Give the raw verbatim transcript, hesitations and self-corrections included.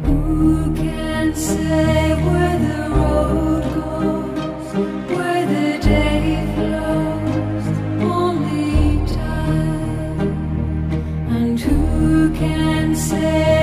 Who can say where the road goes, where the day flows? Only time. And who can say